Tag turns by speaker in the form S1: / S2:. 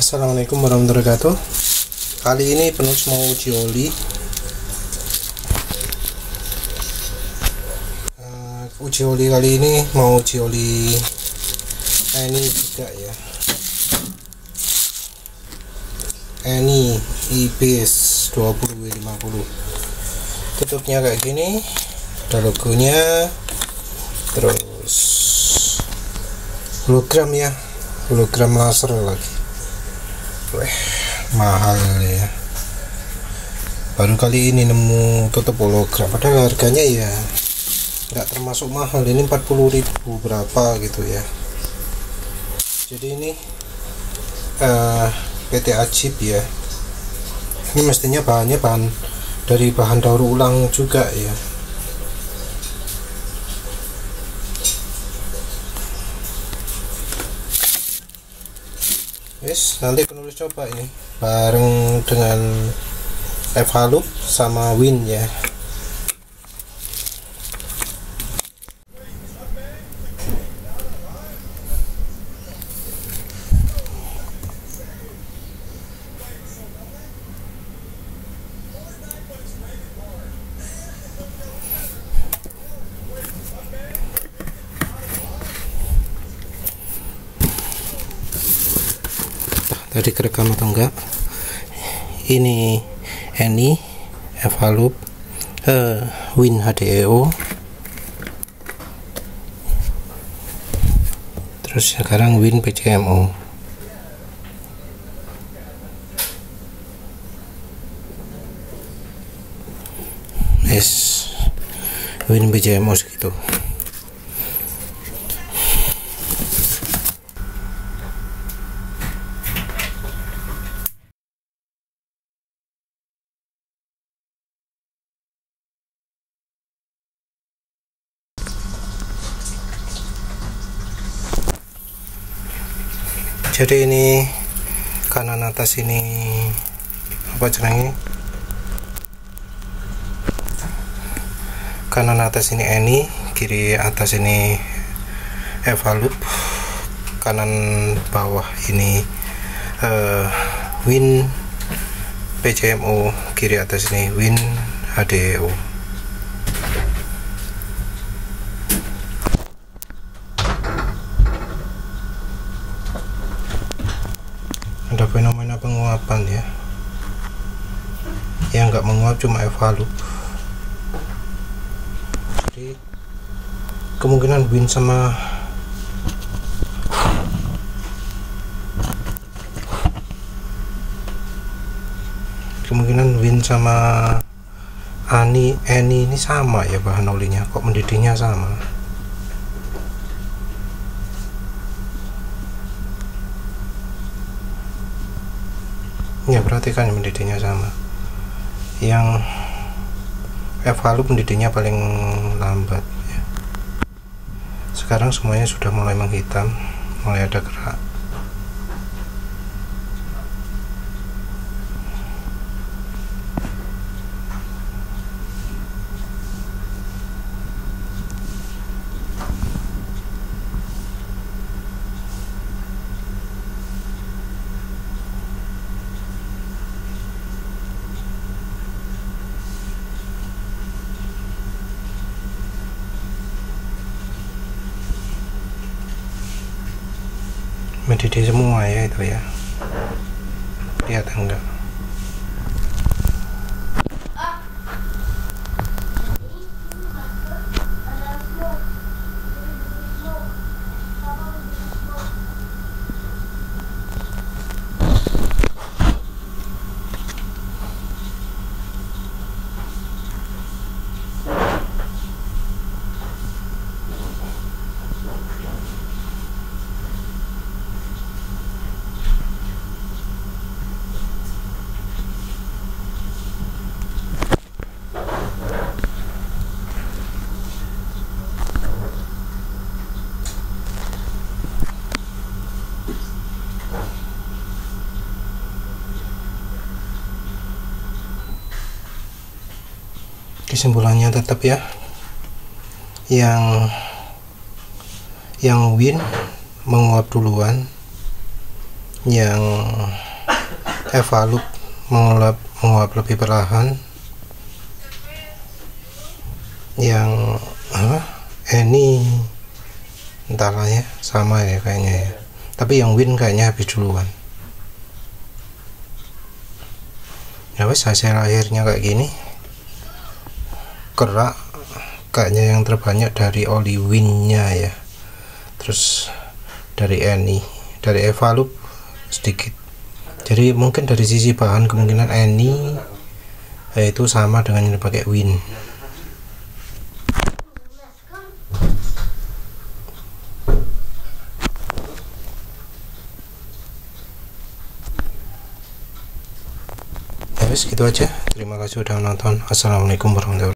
S1: Assalamualaikum warahmatullahi wabarakatuh. Kali ini penulis mau uji oli. Uji oli kali ini mau uji oli ini juga ya. Ini IBS 20W50. Tutupnya kayak gini, ada logonya, terus hologram ya, hologram laser lagi. Mahal ya, baru kali ini nemu tutup hologram, padahal harganya ya nggak termasuk mahal, ini 40.000 berapa gitu ya. Jadi ini PT Ajib ya, ini mestinya bahannya dari bahan daur ulang juga ya. Nanti penulis coba ini bareng dengan Evalup sama Win ya. Tadi kerekam atau enggak? Ini Evalup Win HDEO. Terus sekarang Win PCMO. Win PCMO segitu. Jadi ini kanan atas ini apa jenenge? Kanan atas ini kiri atas ini Evalup, kanan bawah ini Win PCMO, kiri atas ini Win HDEO. Ada fenomena penguapan ya, yang nggak menguap cuma Evalup. Jadi kemungkinan Win sama Eni ini sama ya, bahan olinya kok mendidihnya sama. Ya, perhatikan mendidihnya sama. Yang Evalup mendidihnya paling lambat ya. Sekarang semuanya sudah mulai menghitam, mulai ada gerak. Mendidih semua ya itu ya, lihat enggak? Kesimpulannya tetap ya, yang Win menguap duluan, yang Evalup menguap lebih perlahan, yang ini entahlah ya, sama ya kayaknya ya, tapi yang Win kayaknya habis duluan. Ya wes, hasil akhirnya kayak gini. Kerak kayaknya yang terbanyak dari oli Win-nya ya, terus dari Any, dari Evalup sedikit. Jadi mungkin dari sisi bahan kemungkinan Any itu sama dengan yang dipakai Win. Ya wes, gitu aja. Terima kasih sudah nonton. Assalamualaikum warahmatullahi wabarakatuh.